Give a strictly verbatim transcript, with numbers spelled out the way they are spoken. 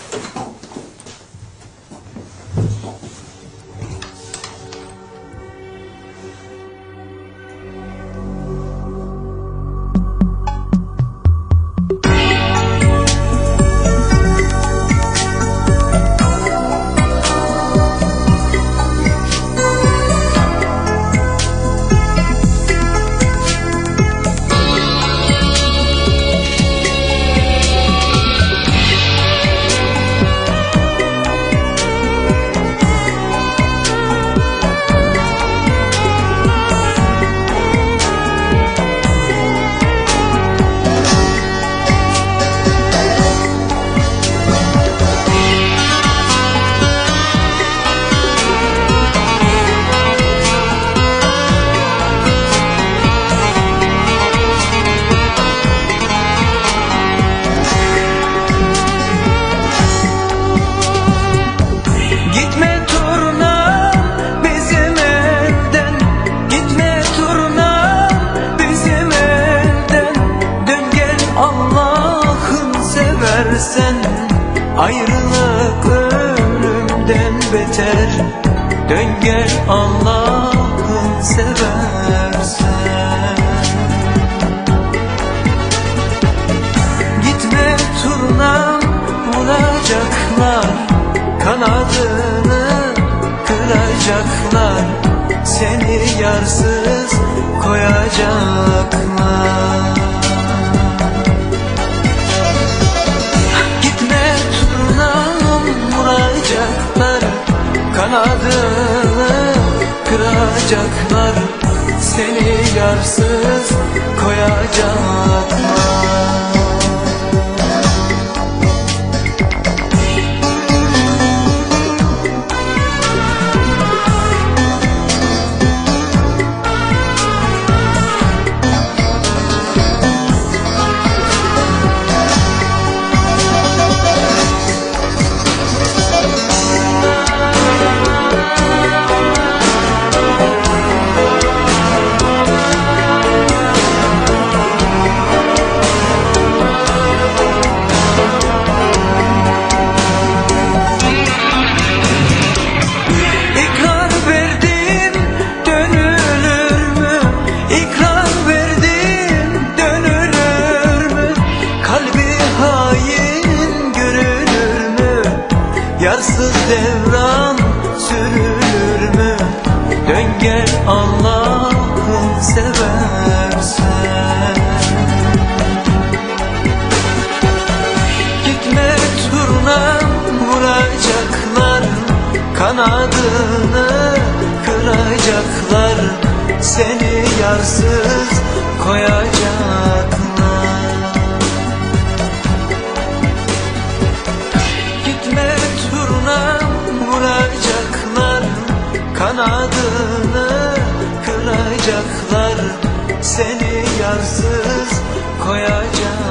Sen ayrılık ölümden beter. Dön gel Allah'ın seversen. Gitme turnam, vuracaklar, kanadını kıracaklar, seni yarsız koyacaklar. Kanadını kıracaklar, seni yarsız koyacaklar. Yarsız devran sürülür mü? Dön gel Allah'ın seversen. Gitme turnam, vuracaklar, kanadını kıracaklar, seni yarsız koyacaklar. Vuracaklar, kanadını kıracaklar, seni yarsız koyacaklar.